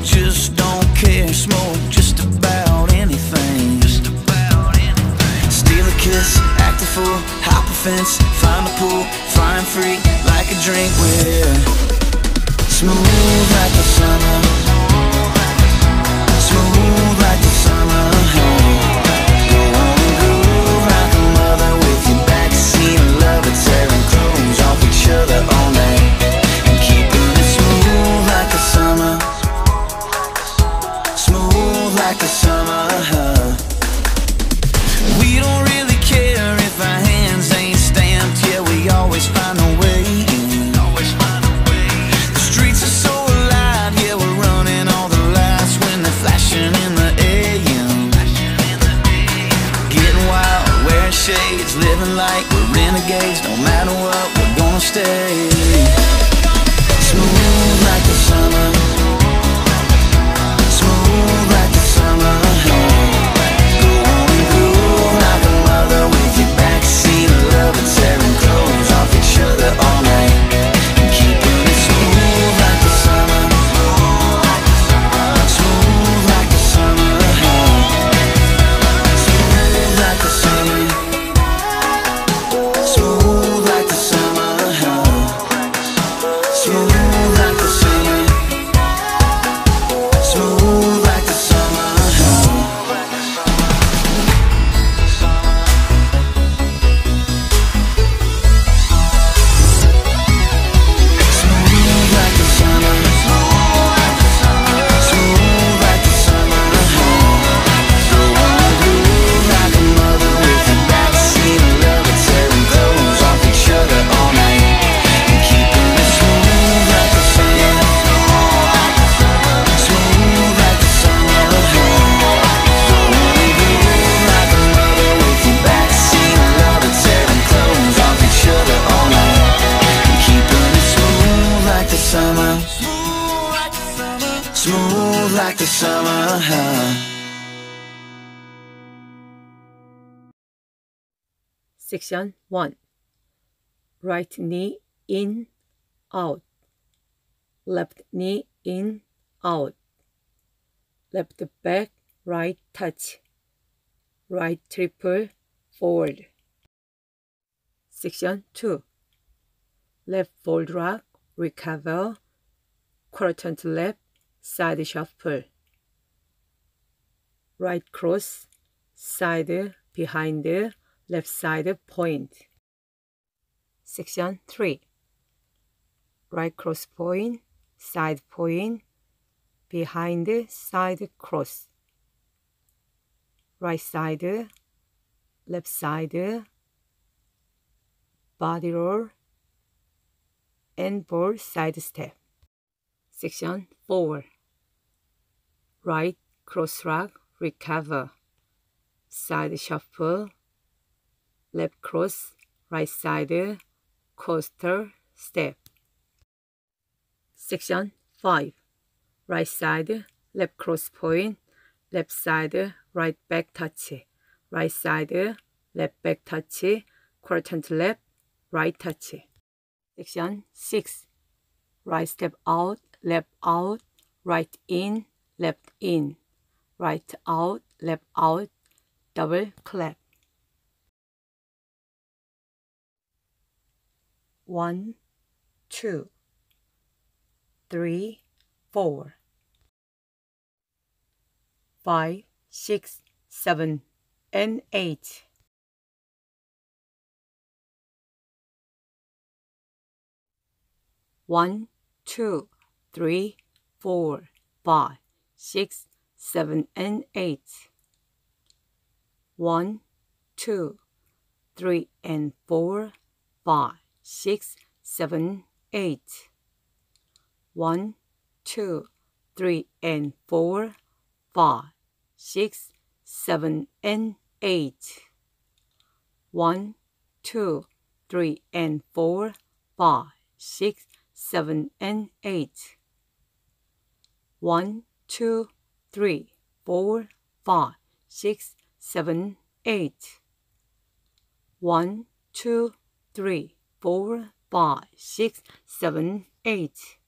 just don't care. Smoke just about anything. Steal a kiss, act a fool, hop a fence, find a pool, flying free like a drink. We're smooth like the summer, smooth like the summer. Go on and groove like a mother with your backseat of lover, tearing clothes off each other all night and keeping it smooth like the summer, smooth like the summer. We don't really care if our hands ain't stamped. Yeah, we always find a way in. The streets are so alive. Yeah, we're running all the lights when they're flashing in the AM. Getting wild, wearing shades, living like we're renegades. No matter what, we're gonna stay smooth like the summer, smooth like the summer. Go on and groove like a mother with your backseat of love and tearing clothes off each other all night and keeping it smooth like the summer, smooth like the summer, smooth like the summer, smooth like the summer, smooth like the summer, smooth like the summer. Smooth like the summer, smooth like the summer. Go on and groove like a mother with your backseat of love and tearing clothes off each other all night and keeping it smooth like the summer, smooth like the summer. Go on and groove like a mother with your backseat of love and tearing clothes off each other all night and keeping it smooth like the summer, smooth like the summer. Section 1. Right knee in, out. Left knee in, out. Left back, right touch. Right triple forward. Section 2. Left fold rock, recover. Quarter turn to left, side shuffle. Right cross, side behind, left side point. Section 3. Right cross point, side point, behind side cross. Right side, left side, body roll, and ball side step. Section 4. Right cross rock, recover, side shuffle, left cross, right side, coaster step. Section 5. Right side, left cross point, left side, right back touch, right side, left back touch, quarter turn to left, right touch. Section 6. Right step out, right in, right out, left out, double clap. 1, 2, 3, 4, 5, 6, 7, and 8. 1, 2, 3, 4, 5, 6, 7, and 8. 1, 2, 3, and 4, 5, 6, 7, 8. 1, 2, 3, and 4, 5, 6, 7, and 8. 1, 2, 3, and 4, 5, 6, 7, and 8. 1, 2, 3, 4, 5, 6, 7, 8. 1, 2, 3, 4, 5, 6, 7, 8.